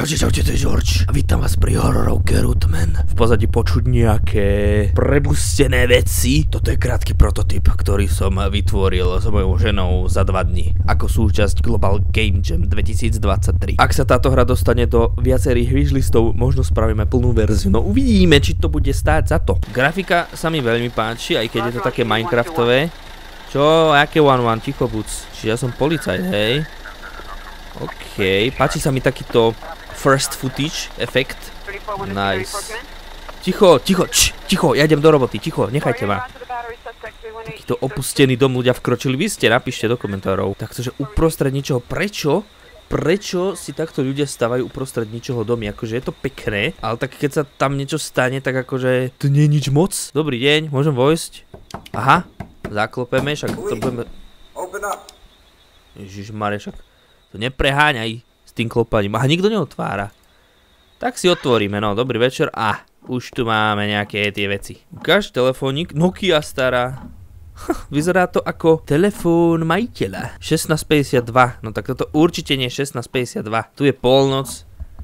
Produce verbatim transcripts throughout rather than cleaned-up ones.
Čaute, čaute, to je George a vítam vás pri hororovke Rootman. V pozadí počuť nejaké prebustené veci. Toto je krátky prototyp, ktorý som vytvoril s mojou ženou za dva dni ako súčasť Global Game Jam dvetisícdvadsaťtri. Ak sa táto hra dostane do viacerých wishlistov, možno spravíme plnú verziu. No uvidíme, či to bude stáť za to. Grafika sa mi veľmi páči, aj keď je to také Minecraftové. Čo? Aké one one? Ticho buc. Čiže ja som policajt, hej? OK, páči sa mi takýto first footage efekt. Nice. Ticho, ticho, č, ticho, ja idem do roboty, ticho, nechajte ma. Takýto opustený dom ľudia vkročili, vy ste, napíšte do komentárov. Takže uprostred ničoho, prečo? Prečo si takto ľudia stavajú uprostred ničoho domy? Akože je to pekné, ale tak keď sa tam niečo stane, tak akože to nie je nič moc. Dobrý deň, môžem vojsť? Aha, zaklopeme, však to budeme... Ježišmarja, však to nepreháňaj s tým klopaním. Aha, nikto neotvára. Tak si otvoríme, no, dobrý večer. A, už tu máme nejaké tie veci. Ukáž telefónik, Nokia stará. Vyzerá to ako telefón majiteľa. šestnásť päťdesiatdva, no tak toto určite nie je šestnásť päťdesiatdva. Tu je polnoc.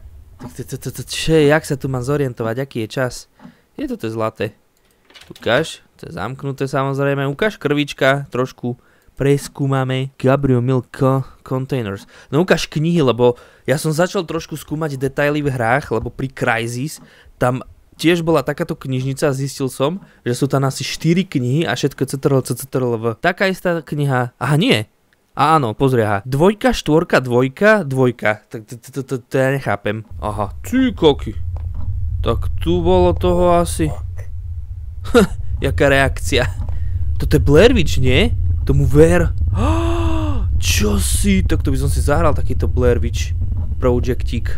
Čo je, jak sa tu mám zorientovať, aký je čas? Je to to zlaté. Ukáž, to je zamknuté samozrejme. Ukáž krvička, trošku preskúmame. Gabriel Milk Containers. No ukáž knihy, lebo ja som začal trošku skúmať detaily v hrách, lebo pri Crysis tam tiež bola takáto knižnica a zistil som, že sú tam asi štyri knihy a všetko ctrl, ctrl, v. Taká istá kniha. Aha, nie. A áno, pozri, aha. Dvojka, štvorka, dvojka, dvojka. Tak to ja nechápem. Aha, ty koky. Tak tu bolo toho asi. Jaká reakcia. Toto je Blair Witch, nie? Tomu ver. Čo si? Tak to by som si zahral takýto Blair Witch projektík.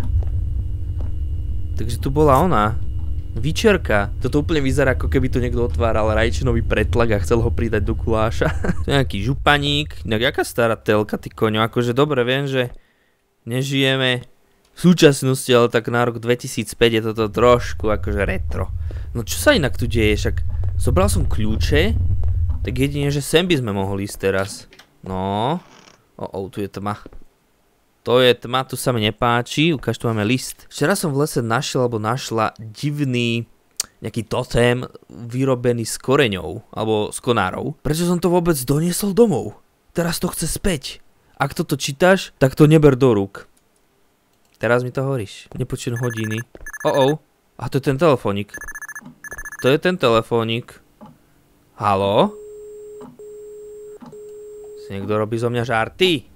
Takže tu bola ona. Výčerka. Toto úplne vyzerá, ako keby tu niekto otváral rajčinový pretlak a chcel ho pridať do guláša. Nejaký županík. Jaká stará telka, ty koňo. Akože dobre viem, že nežijeme v súčasnosti, ale tak na rok dvetisícpäť je toto trošku akože retro. No čo sa inak tu deje? Však zobral som kľúče. Tak jedine, že sem by sme mohli ísť teraz. No. O, o, tu je tma. To je tma, tu sa mi nepáči. Ukáž, tu máme list. Včera som v lese našiel, alebo našla divný nejaký totém vyrobený z koreňov, alebo z konárov. Prečo som to vôbec doniesol domov? Teraz to chce späť. Ak toto čítaš, tak to neber do rúk. Teraz mi to hovoríš. Nepočujem hodiny. O, o. A to je ten telefónik. To je ten telefónik. Haló? Si niekto robí zo mňa žarty?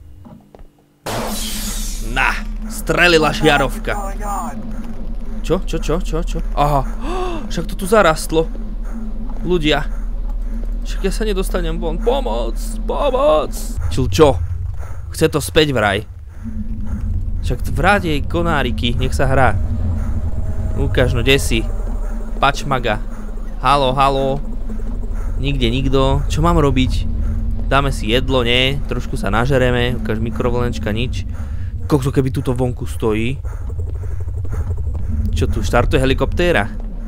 Na, strelila žiarovka. Čo, čo, čo, čo, čo? Aha, však to tu zarastlo. Ľudia. Však ja sa nedostanem von. Pomoc, pomoc. Čil čo? Chce to späť vraj. Však vráť jej konáriky, nech sa hrá. Ukáž, no, kde si? Pačmaga. Haló, haló. Nikde nikto. Čo mám robiť? Dáme si jedlo, nie? Trošku sa nažereme. Ukáž mikrovlnečka, nič. Kokso, keby tuto vonku stojí. Čo tu? Štartuje helikoptéra?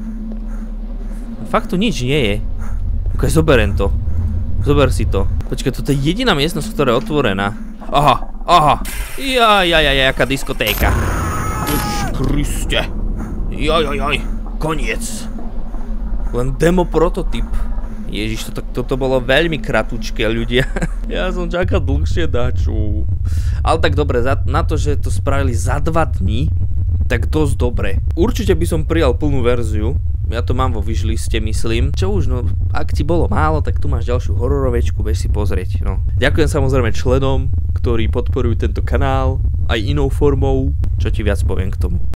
Fakt tu nič nie je. Ukáž, zoberiem to. Zober si to. Počkaj, toto je jediná miestnosť, ktorá je otvorená. Aha, aha. Jaj, jaj, jaj, jaká diskotéka. Ježiš Kriste. Jaj, jaj, jaj. Koniec. Len demo prototyp. Ježiš, to, toto bolo veľmi kratučké, ľudia. Ja som čakal dlhšie daču. Ale tak dobre, za, na to, že to spravili za dva dní, tak dosť dobre. Určite by som prijal plnú verziu. Ja to mám vo wishliste, myslím. Čo už, no, ak ti bolo málo, tak tu máš ďalšiu hororovečku, bež si pozrieť, no. Ďakujem samozrejme členom, ktorí podporujú tento kanál, aj inou formou. Čo ti viac poviem k tomu.